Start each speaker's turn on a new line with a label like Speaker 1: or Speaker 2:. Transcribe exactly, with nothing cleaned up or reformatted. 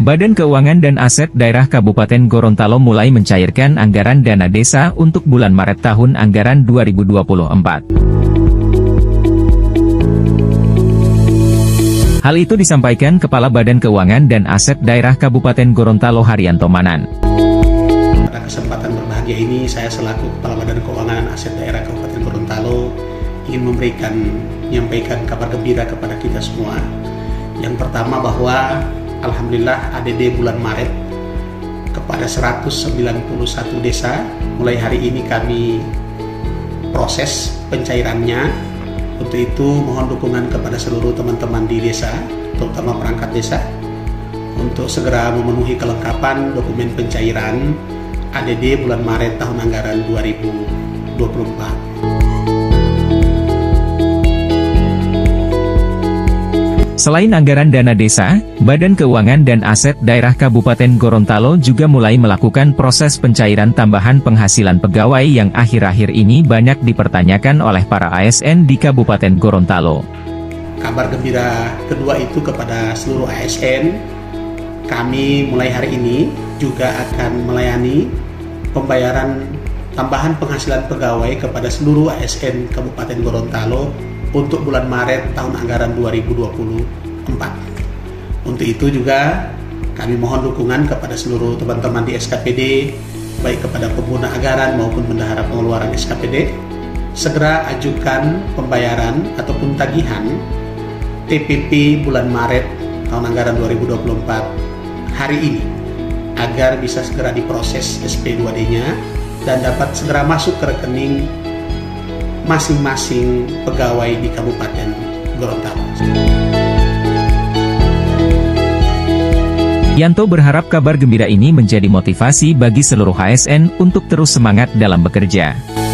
Speaker 1: Badan Keuangan dan Aset Daerah Kabupaten Gorontalo mulai mencairkan anggaran dana desa untuk bulan Maret tahun anggaran dua ribu dua puluh empat. Hal itu disampaikan Kepala Badan Keuangan dan Aset Daerah Kabupaten Gorontalo Haryanto Manan.
Speaker 2: Pada kesempatan berbahagia ini, saya selaku Kepala Badan Keuangan dan Aset Daerah Kabupaten Gorontalo ingin memberikan, menyampaikan kabar gembira kepada kita semua. Yang pertama bahwa Alhamdulillah A D D bulan Maret kepada seratus sembilan puluh satu desa, mulai hari ini kami proses pencairannya. Untuk itu mohon dukungan kepada seluruh teman-teman di desa, terutama perangkat desa, untuk segera memenuhi kelengkapan dokumen pencairan A D D bulan Maret tahun anggaran dua ribu dua puluh empat.
Speaker 1: Selain anggaran dana desa, Badan Keuangan dan Aset Daerah Kabupaten Gorontalo juga mulai melakukan proses pencairan tambahan penghasilan pegawai yang akhir-akhir ini banyak dipertanyakan oleh para A S N di Kabupaten Gorontalo.
Speaker 2: Kabar gembira kedua itu kepada seluruh A S N, kami mulai hari ini juga akan melayani pembayaran tambahan penghasilan pegawai kepada seluruh A S N Kabupaten Gorontalo untuk bulan Maret tahun anggaran dua ribu dua puluh empat. Untuk itu juga kami mohon dukungan kepada seluruh teman-teman di S K P D, baik kepada pengguna anggaran maupun bendahara pengeluaran S K P D, segera ajukan pembayaran ataupun tagihan T P P bulan Maret tahun anggaran dua ribu dua puluh empat hari ini, agar bisa segera diproses S P dua D-nya dan dapat segera masuk ke rekening masing-masing pegawai di Kabupaten Gorontalo.
Speaker 1: Yanto berharap kabar gembira ini menjadi motivasi bagi seluruh A S N untuk terus semangat dalam bekerja.